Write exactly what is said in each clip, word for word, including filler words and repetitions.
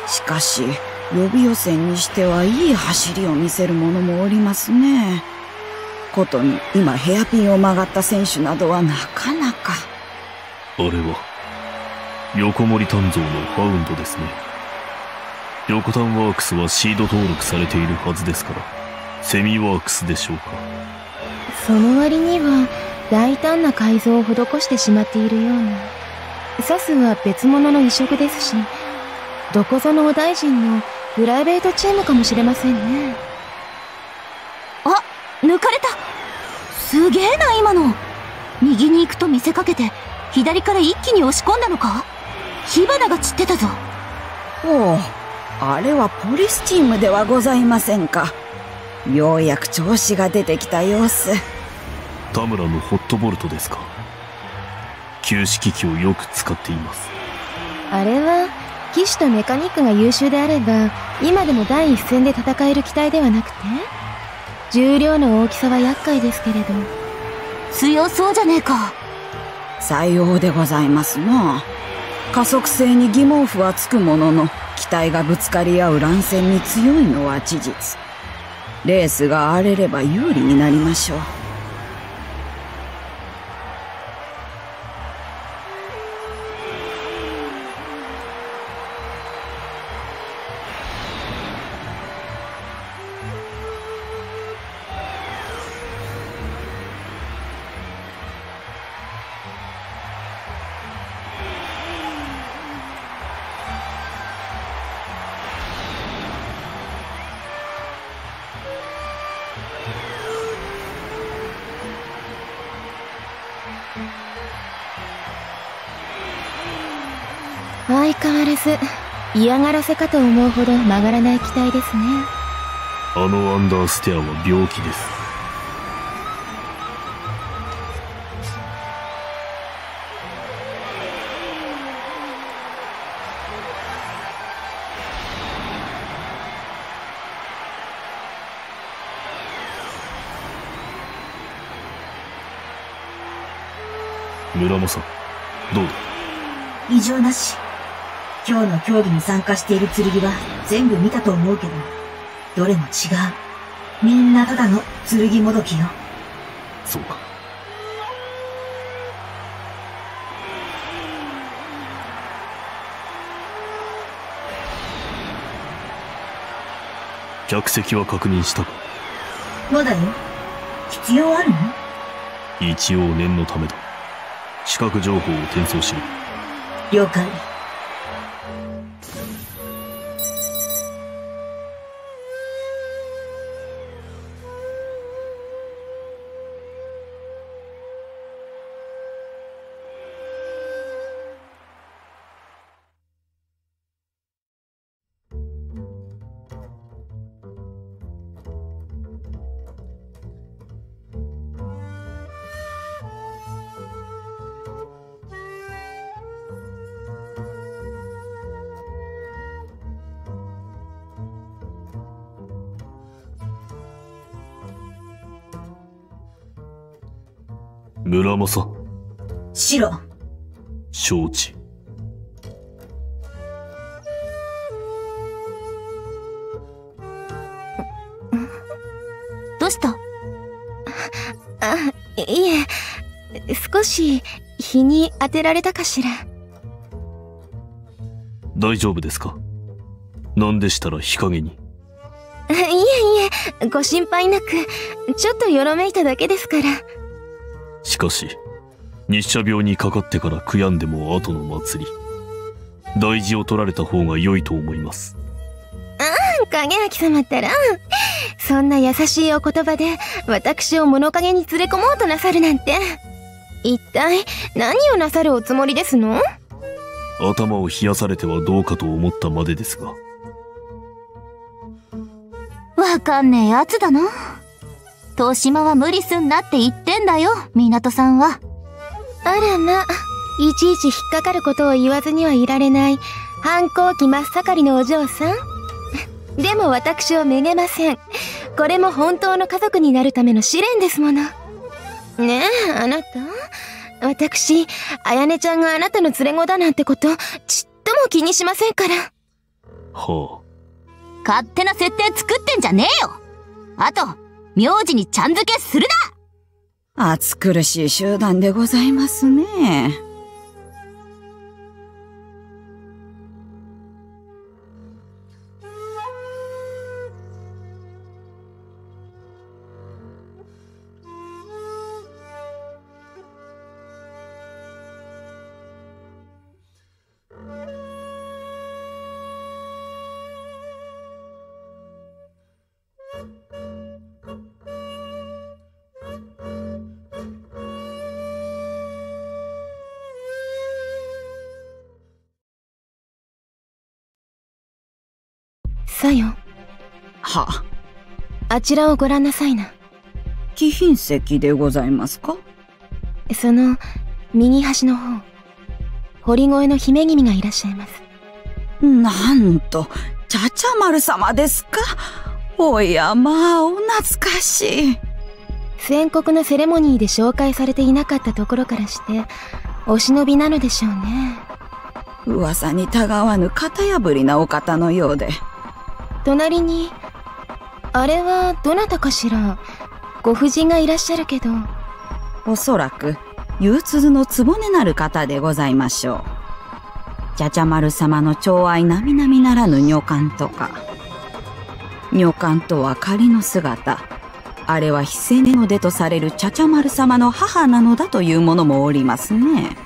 しかし予備予選にしてはいい走りを見せる者もおりますね。ことに今ヘアピンを曲がった選手などはなかなか。 あれは横森鍛造のハウンドですね。横丹ワークスはシード登録されているはずですから、セミワークスでしょうか。 その割には大胆な改造を施してしまっているような。サスは別物の異色ですし、どこぞのお大臣のプライベートチームかもしれませんね。 あ、抜かれた。すげえな今の。右に行くと見せかけて左から一気に押し込んだのか。火花が散ってたぞ。 おお、あれはポリスチームではございませんか。ようやく調子が出てきた様子。 田村のホットボルトですか。旧式機をよく使っています。 あれは機種とメカニックが優秀であれば今でも第一線で戦える機体ではなくて、重量の大きさは厄介ですけれど。 強そうじゃねえか。 さようでございますな。加速性に疑問符はつくものの、機体がぶつかり合う乱戦に強いのは事実。レースが荒れれば有利になりましょう。 相変わらず嫌がらせかと思うほど曲がらない機体ですね。 あのアンダーステアは病気です。村正、どうだ。 異常なし。今日の競技に参加している剣は全部見たと思うけど、どれも違う。みんなただの剣もどきよ。 そうか。客席は確認したか。 まだよ。必要あるの？ 一応念のためだ。視覚情報を転送しろ。 了解。 村正。 白。 承知。 どうした？ あ、いえ、少し日に当てられたかしら。 大丈夫ですか？何でしたら日陰に。 いえいえ、ご心配なく、ちょっとよろめいただけですから。 しかし日射病にかかってから悔やんでも後の祭り、大事を取られた方が良いと思います。 ああ、影明様ったら、そんな優しいお言葉で私を物陰に連れ込もうとなさるなんて。一体何をなさるおつもりですの？ 頭を冷やされてはどうかと思ったまでですが。 わかんねえやつだな。東島は無理すんなって言ってんだよ、港さんは。 あらま、いちいち引っかかることを言わずにはいられない反抗期真っ盛りのお嬢さん。でも私はめげません。これも本当の家族になるための試練ですもの。ねえ、あなた。私、あやねちゃんがあなたの連れ子だなんてこと、ちっとも気にしませんから。 はあ。勝手な設定作ってんじゃねえよ。あと、名字にちゃん付けするな。暑苦しい集団でございますね。 さよ。 は。 あちらをご覧なさいな。 貴賓席でございますか？ その、右端の方。堀越の姫君がいらっしゃいます。 なんと、ちゃちゃ丸様ですか？おやまあ、お懐かしい。 宣告のセレモニーで紹介されていなかったところからして、お忍びなのでしょうね。 噂にたがわぬ型破りなお方のようで。 隣に、あれはどなたかしら？ご婦人がいらっしゃるけど。 おそらく、憂鬱の局なる方でございましょう。ちゃちゃ丸様の寵愛並々ならぬ女官とか。女官とは仮の姿。あれは非戦の出とされるちゃちゃ丸様の母なのだという者もおりますね。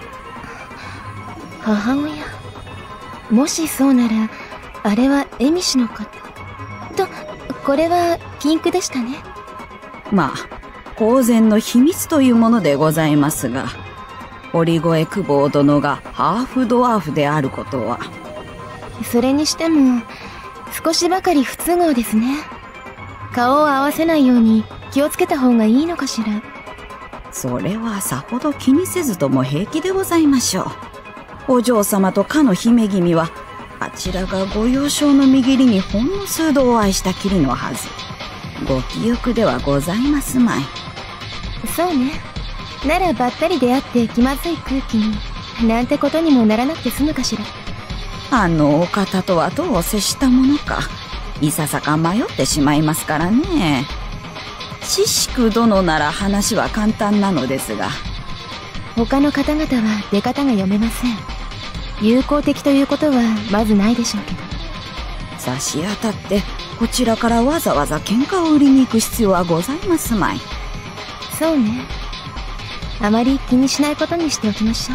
母親？もしそうなら、あれは恵美氏の方。と、これは禁句でしたね。 まあ、公然の秘密というものでございますが、堀越公方殿がハーフドワーフであることは。 それにしても、少しばかり不都合ですね。顔を合わせないように気をつけた方がいいのかしら。 それはさほど気にせずとも平気でございましょう。お嬢様とかの姫君は、あちらがご幼少のみぎりにほんの数度お会いしたきりのはず。ご記憶ではございますまい。 そうね。ならばったり出会って気まずい空気に、なんてことにもならなくて済むかしら。 あのお方とはどう接したものか、いささか迷ってしまいますからね。知識殿なら話は簡単なのですが、 他の方々は出方が読めません。友好的ということはまずないでしょうけど。 差し当たってこちらからわざわざ喧嘩を売りに行く必要はございますまい。 そうね。あまり気にしないことにしておきましょ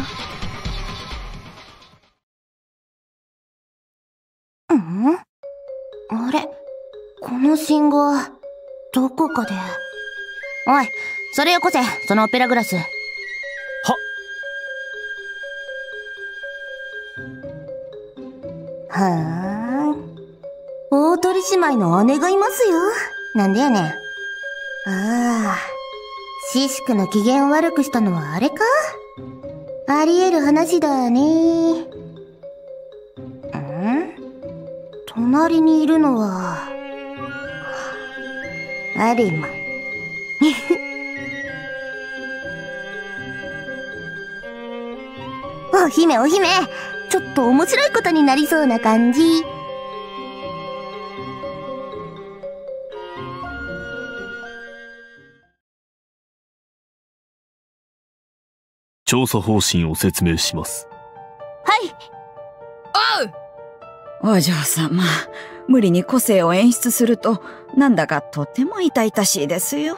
う。ん？あれ？この信号、どこかで。おい、それよこせ、そのオペラグラス。ははーん。大鳥姉妹の姉がいますよ。なんでやねん。ああ。シシクの機嫌を悪くしたのはあれか？あり得る話だね。ん？隣にいるのは、アリマ。お姫お姫、ちょっと面白いことになりそうな感じ。 調査方針を説明します。 はい。 おう！お嬢様、無理に個性を演出すると、なんだかとても痛々しいですよ。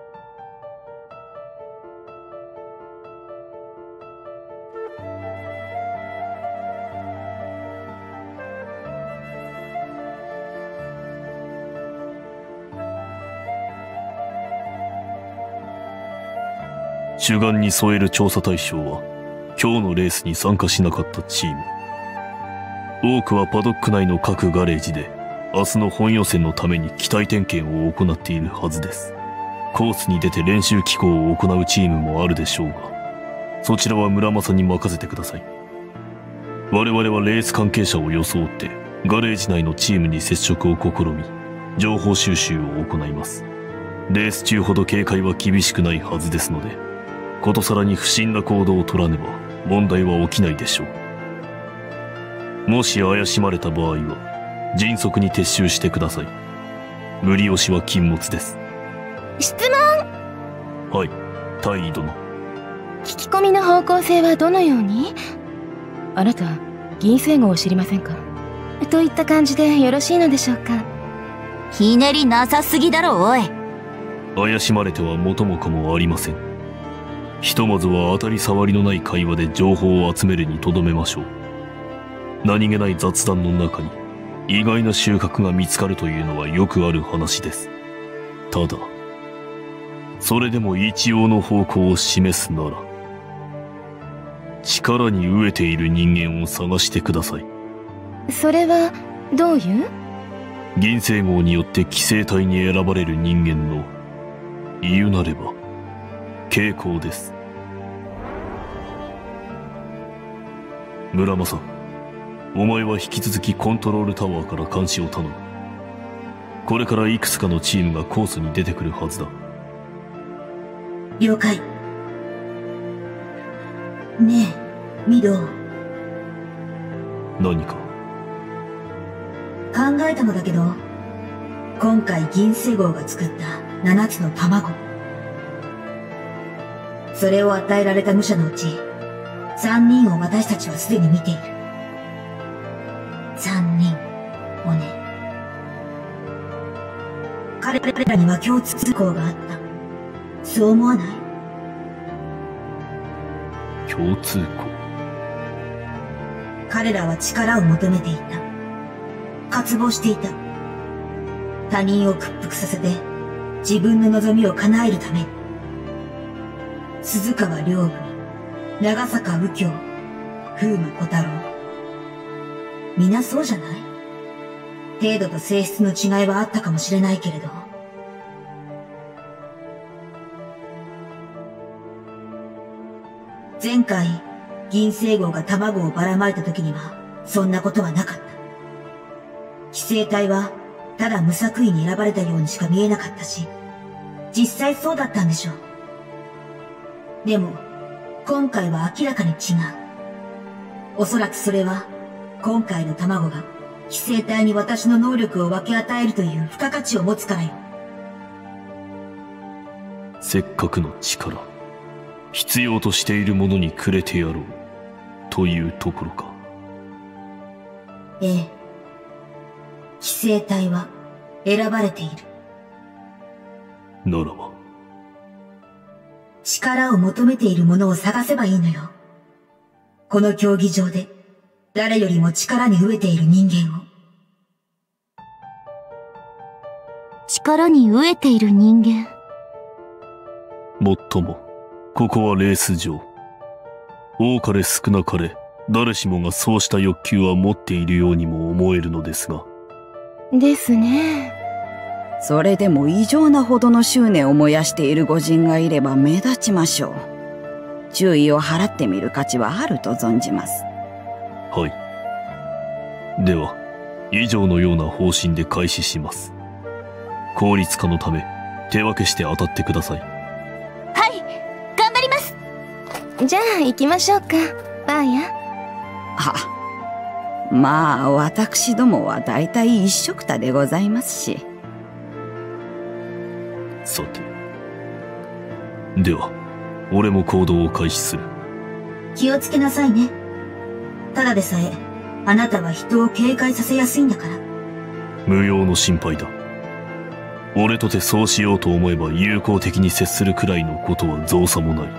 主眼に添える調査対象は、今日のレースに参加しなかったチーム。多くはパドック内の各ガレージで、明日の本予選のために機体点検を行っているはずです。コースに出て練習機構を行うチームもあるでしょうが、そちらは村正に任せてください。我々はレース関係者を装って、ガレージ内のチームに接触を試み、情報収集を行います。レース中ほど警戒は厳しくないはずですので、ことさらに不審な行動を取らねば問題は起きないでしょう。 もし怪しまれた場合は迅速に撤収してください。無理押しは禁物です。 質問。 はい、大尉殿。 聞き込みの方向性はどのように？あなた銀星号を知りませんか？といった感じでよろしいのでしょうか？ ひねりなさすぎだろおい。 怪しまれては元も子もありません。ひとまずは当たり障りのない会話で情報を集めるにとどめましょう。何気ない雑談の中に意外な収穫が見つかるというのはよくある話です。ただそれでも一応の方向を示すなら、力に飢えている人間を探してください。 それはどういう？ 銀星号によって寄生体に選ばれる人間の言うなれば傾向です。村正、お前は引き続きコントロールタワーから監視を頼む。これからいくつかのチームがコースに出てくるはずだ。 了解。ねえ、ミド。 何か考えたのだけど、今回銀星号が作ったななつの卵。それを与えられた武者のうち、さんにんを私たちはすでに見ている。さんにんをね。彼らには共通項があった。そう思わない？ 共通項。 彼らは力を求めていた。渇望していた。他人を屈服させて自分の望みを叶えるために。鈴川両部、長坂右京、風魔小太郎。皆そうじゃない？程度と性質の違いはあったかもしれないけれど。前回、銀星号が卵をばらまいた時には、そんなことはなかった。寄生体は、ただ無作為に選ばれたようにしか見えなかったし、実際そうだったんでしょう。でも、今回は明らかに違う。おそらくそれは、今回の卵が、寄生体に私の能力を分け与えるという付加価値を持つからよ。 せっかくの力、必要としているものにくれてやろう、というところか。 ええ。寄生体は、選ばれている。 ならば。 力を求めているものを探せばいいのよ。この競技場で、誰よりも力に飢えている人間を。 力に飢えている人間。 もっとも、ここはレース場。多かれ少なかれ、誰しもがそうした欲求は持っているようにも思えるのですが。 ですね。 それでも異常なほどの執念を燃やしている御仁がいれば目立ちましょう。注意を払ってみる価値はあると存じます。 はい。では、以上のような方針で開始します。効率化のため、手分けして当たってください。 はい、頑張ります。 じゃあ行きましょうか、バーヤ。 は、まあ私どもは大体一緒くたでございますし。 さて。では、俺も行動を開始する。 気をつけなさいね。ただでさえ、あなたは人を警戒させやすいんだから。 無用の心配だ。俺とてそうしようと思えば友好的に接するくらいのことは造作もない。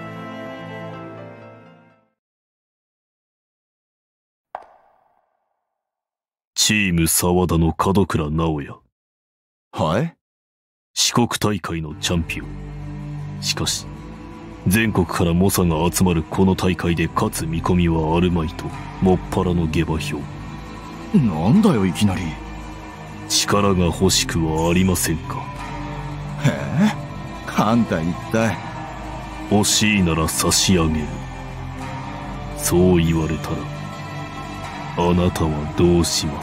チーム沢田の門倉直也。 はい？ 四国大会のチャンピオン。しかし、全国から猛者が集まるこの大会で勝つ見込みはあるまいと、もっぱらの下馬評。 なんだよいきなり。 力が欲しくはありませんか。 へえ、あんた一体。 欲しいなら差し上げる。そう言われたら、あなたはどうします？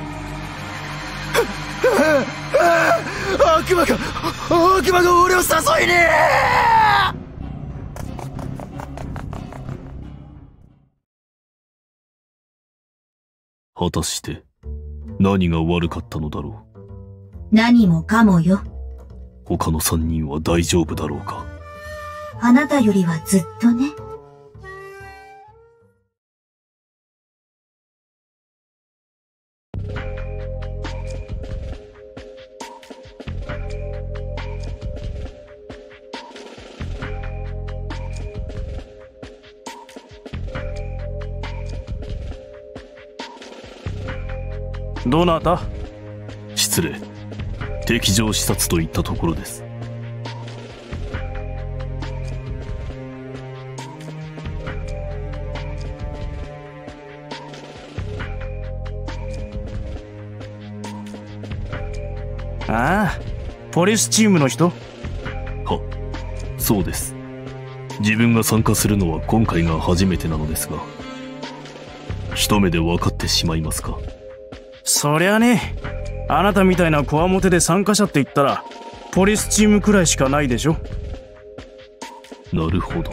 悪魔が、悪魔が俺を誘いに！ 果たして何が悪かったのだろう。 何もかもよ。 他の三人は大丈夫だろうか。 あなたよりはずっとね。 どなた？ 失礼。敵情視察といったところです。 ああ、ポリスチームの人？ は、そうです。自分が参加するのは今回が初めてなのですが、一目で分かってしまいますか？ そりゃね、あなたみたいなこわもてで参加者って言ったらポリスチームくらいしかないでしょ。 なるほど。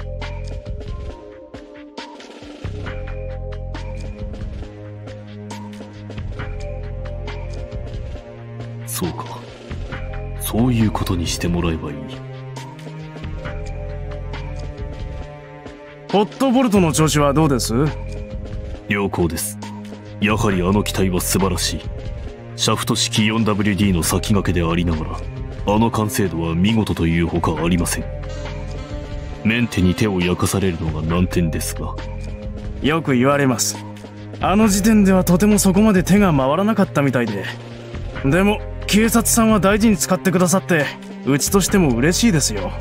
そうか。そういうことにしてもらえばいい。 ホットボルトの調子はどうです？ 良好です。やはりあの機体は素晴らしい。シャフト式 フォーダブリューディー の先駆けでありながら、あの完成度は見事というほかありません。メンテに手を焼かされるのが難点ですが。 よく言われます。あの時点ではとてもそこまで手が回らなかったみたいで。でも警察さんは大事に使ってくださって、うちとしても嬉しいですよ。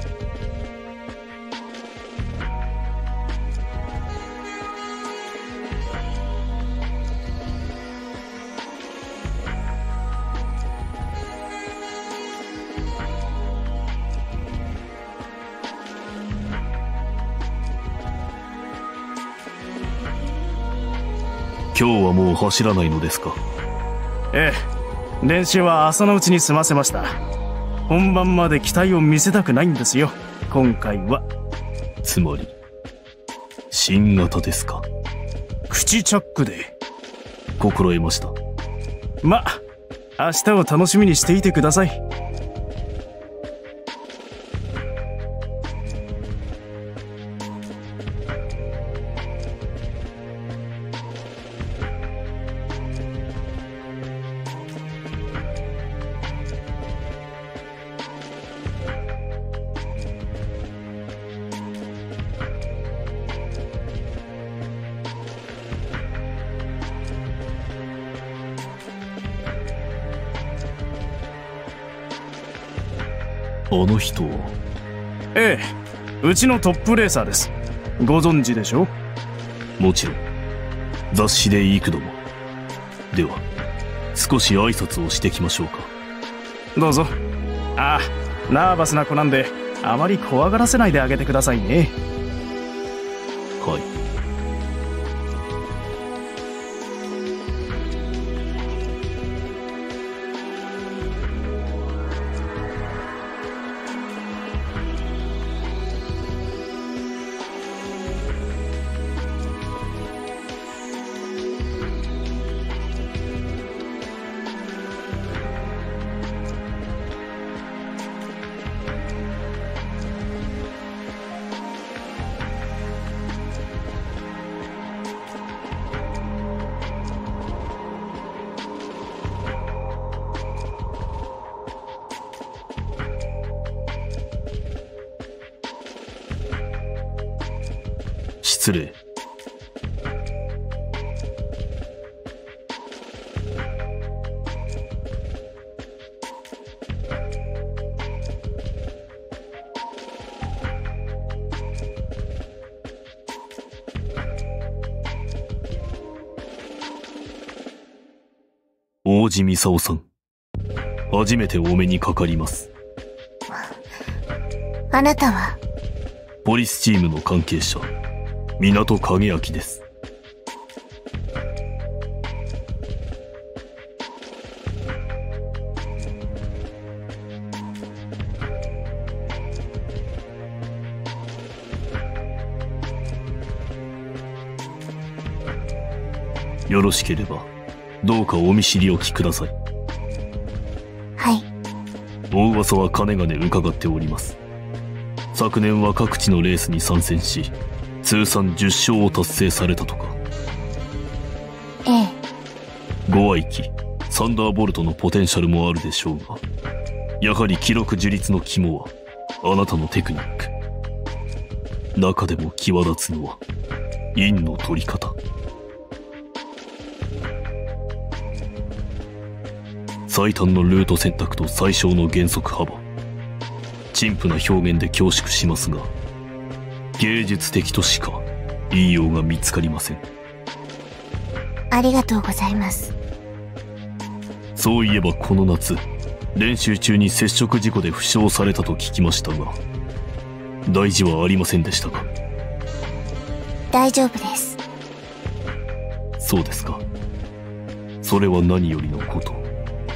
今日はもう走らないのですか？ ええ、練習は朝のうちに済ませました。本番まで機体を見せたくないんですよ、今回は。 つまり新型ですか？ 口チャックで。 心得ました。 ま、明日を楽しみにしていてください。 あの人は？ ええ、うちのトップレーサーです。ご存知でしょ？ もちろん。雑誌で幾度も。では少し挨拶をしてきましょうか。 どうぞ。ああ、ナーバスな子なんであまり怖がらせないであげてくださいね。 はい。失礼。王子操さん、初めてお目にかかります。 あなたは？ ポリスチームの関係者、港影明です。 よろしければどうかお見知りおきください。 はい。 お噂はかねがね伺っております。昨年は各地のレースに参戦し、通算じゅっ勝を達成されたとか。 ええ。 ご愛機サンダーボルトのポテンシャルもあるでしょうが、やはり記録樹立の肝はあなたのテクニック。中でも際立つのは陰の取り方。最短のルート選択と最小の減速幅。陳腐な表現で恐縮しますが、芸術的としか言いようが見つかりません。 ありがとうございます。 そういえばこの夏、練習中に接触事故で負傷されたと聞きましたが、大事はありませんでしたか？ 大丈夫です。 そうですか。それは何よりのこと。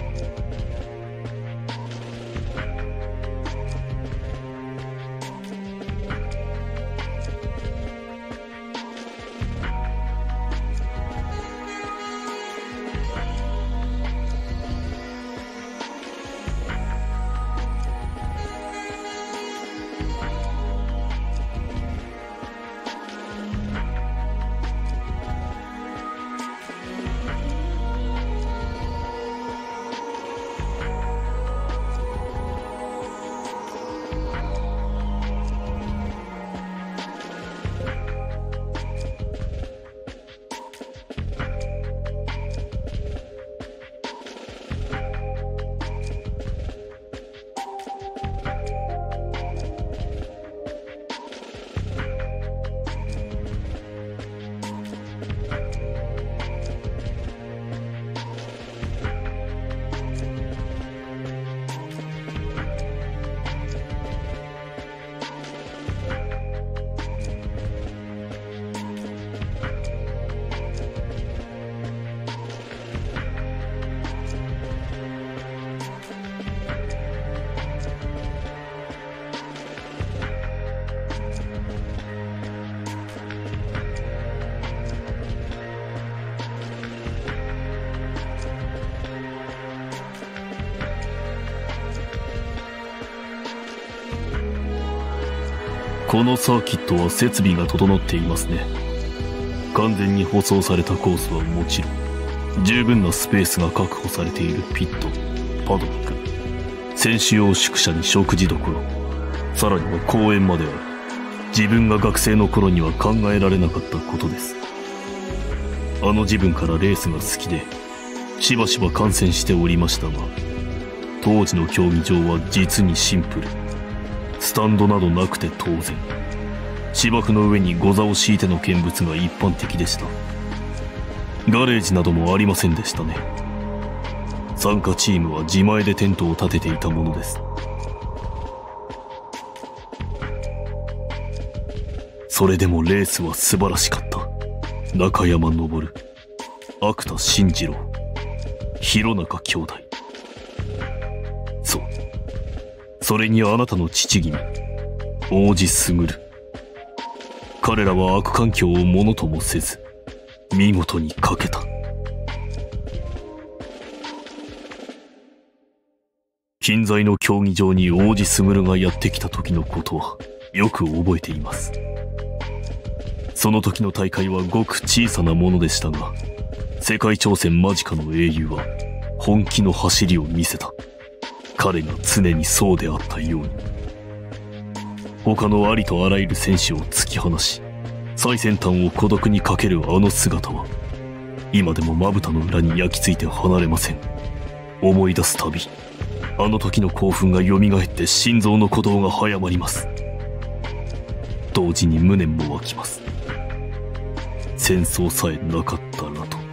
このサーキットは設備が整っていますね。完全に舗装されたコースはもちろん、十分なスペースが確保されているピット、パドック、選手用宿舎に食事処、さらには公園まである。自分が学生の頃には考えられなかったことです。あの自分からレースが好きで、しばしば観戦しておりましたが、当時の競技場は実にシンプル。スタンドなどなくて当然。芝生の上にゴザを敷いての見物が一般的でした。ガレージなどもありませんでしたね。参加チームは自前でテントを立てていたものです。それでもレースは素晴らしかった。中山昇、芥田慎次郎、弘中兄弟。そう。それにあなたの父君、王子卓。彼らは悪環境をものともせず、見事にかけた。近在の競技場に王子卓がやってきた時のことは、よく覚えています。その時の大会はごく小さなものでしたが、世界挑戦間近の英雄は、本気の走りを見せた。彼が常にそうであったように。他のありとあらゆる選手を突き放し、最先端を孤独にかけるあの姿は、今でもまぶたの裏に焼き付いて離れません。思い出すたび、あの時の興奮が蘇って心臓の鼓動が早まります。同時に無念も湧きます。戦争さえなかったらと。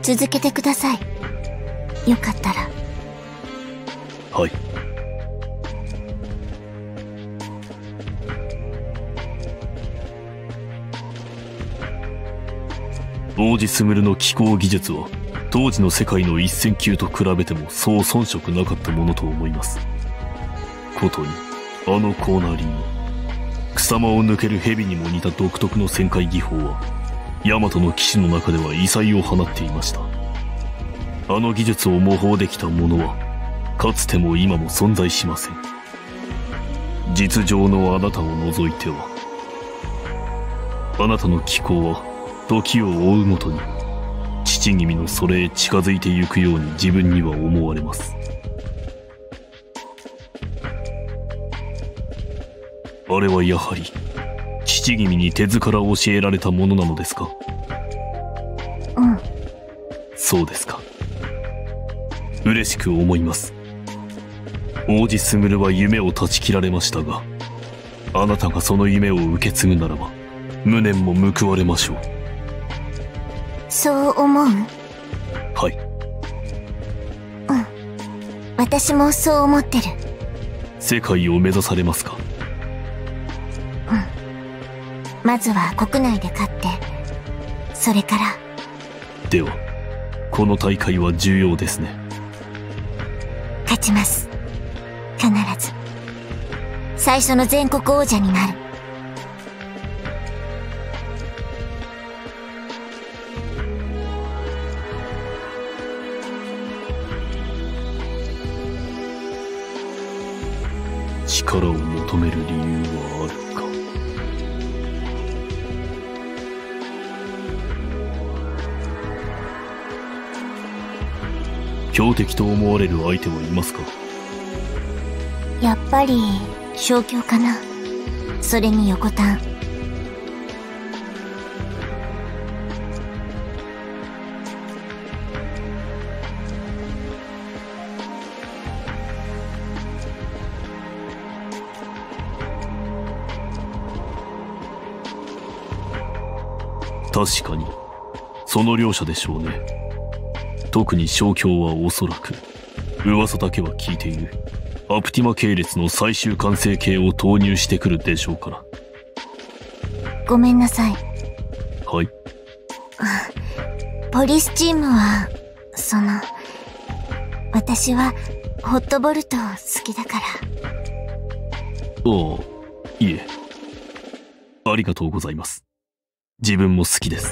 続けてください。よかったら。 はい。王子スムルの気候技術は当時の世界の一線級と比べてもそう遜色なかったものと思います。ことにあのコーナリング、草間を抜ける蛇にも似た独特の旋回技法はヤマトの騎士の中では異彩を放っていました。あの技術を模倣できた者はかつても今も存在しません。実情のあなたを除いては、あなたの気候は時を追うごとに父君のそれへ近づいてゆくように自分には思われます。あれはやはり父君に手ずから教えられたものなのですか？ うん。 そうですか。嬉しく思います。王子スムルは夢を断ち切られましたが、あなたがその夢を受け継ぐならば無念も報われましょう。 そう思う？ はい。 うん。私もそう思ってる。 世界を目指されますか？ うん。まずは国内で勝って、それから。 では、この大会は重要ですね。 勝ちます。必ず。最初の全国王者になる。 力を求める理由はあるか。標的と思われる相手はいますか？ やっぱり小京かな。それに横丹。 確かにその両者でしょうね。特に小京はおそらく噂だけは聞いているアプティマ系列の最終完成形を投入してくるでしょうから。 ごめんなさい。 はい。 ポリスチームはその私はホットボルト好きだから。 ああ、いえ、ありがとうございます。自分も好きです。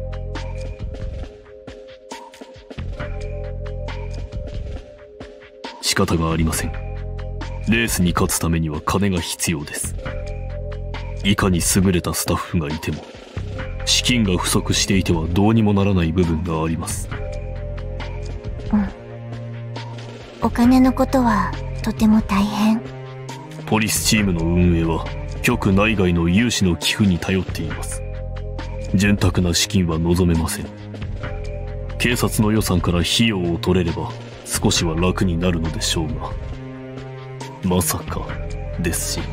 仕方がありません。レースに勝つためには金が必要です。いかに優れたスタッフがいても資金が不足していてはどうにもならない部分があります。 うん。お金のことはとても大変。 ポリスチームの運営は局内外の有志の寄付に頼っています。潤沢な資金は望めません。警察の予算から費用を取れれば少しは楽になるのでしょうが、まさかですし。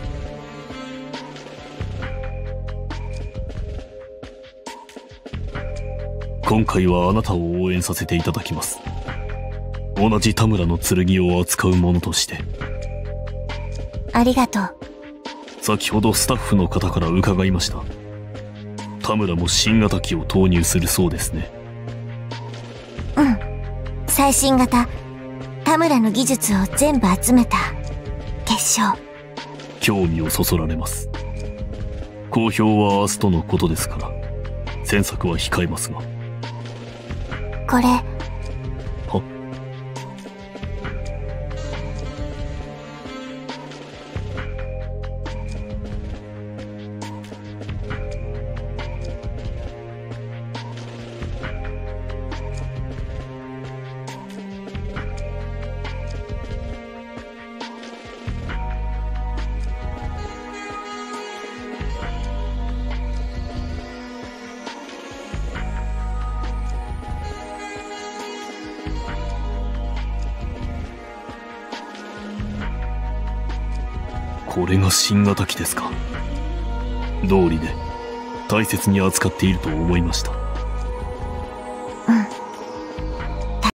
今回はあなたを応援させていただきます。同じ田村の剣を扱う者として。 ありがとう。 先ほどスタッフの方から伺いました。田村も新型機を投入するそうですね。 うん。最新型田村の技術を全部集めた結晶。 興味をそそられます。公表は明日とのことですから詮索は控えますが。 これは？ これが新型機ですか。道理で大切に扱っていると思いました。